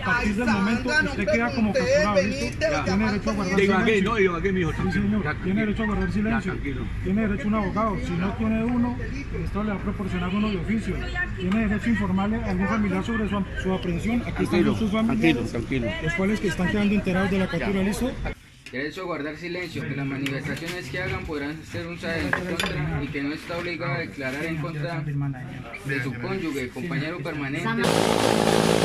partir del momento usted queda como capturado, ¿listo? Tiene derecho a guardar silencio. Aquí, mijo. Sí, señor. Tiene derecho a guardar silencio. Tiene derecho a un abogado. Si no tiene uno, el Estado le va a proporcionar uno de oficio. Tiene derecho a informarle a algún familiar sobre su aprehensión. Aquí están sus familiares, los cuales que están quedando enterados de la captura, ¿listo? Derecho a guardar silencio, que las manifestaciones que hagan podrán ser usadas en su contra y que no está obligado a declarar en contra de su cónyuge, compañero permanente.